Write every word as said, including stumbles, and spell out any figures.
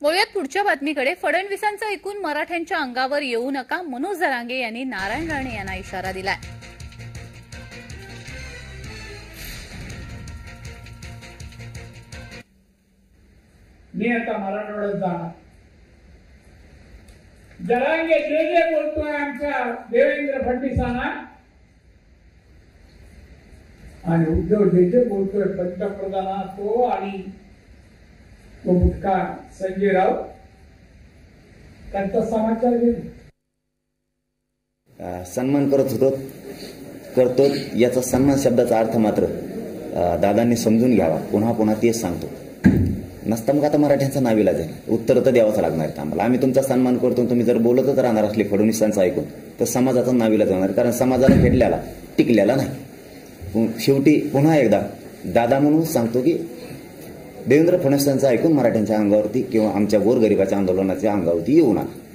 वळूयात पुढच्या बातमीकडे. फडणवीसांचं ऐकून मराठ्यांच्या अंगावर येऊ नका, मनोज जरांगे यांनी नारायण राणे यांना इशारा दिलाय. मी आता मराठवाड्यात जाणार. जरांगे जे जे बोलतोय आमच्या देवेंद्र फडणवीसांना आणि उद्धव जे जे बोलतोय पंतप्रधाना तो आणि तो मुटका संजय राऊत त्यांचा समाचार घेतो. सन्मान करत होतो करतो याचा सन्मान शब्दाचा अर्थ मात्र दादांनी समजून घ्यावा. पुन्हा पुन्हा तेच सांगतो. नसता मग आता मराठ्यांचा नाविलाज आहे. उत्तर तर द्यावंच लागणार आहे आम्हाला. आम्ही तुमचा सन्मान करतो, तुम्ही जर बोलतच राहणार असले फडणवीसांचं ऐकून तर समाजाचा नाविलाज होणार. कारण समाजाला फेडल्याला टिकलेला नाही. शेवटी पुन्हा एकदा दादा म्हणून सांगतो की देवेंद्र फडणवीसांचं ऐकून मराठ्यांच्या अंगावरती किंवा आमच्या गोरगरिबाच्या आंदोलनाच्या अंगावरती येऊ नका.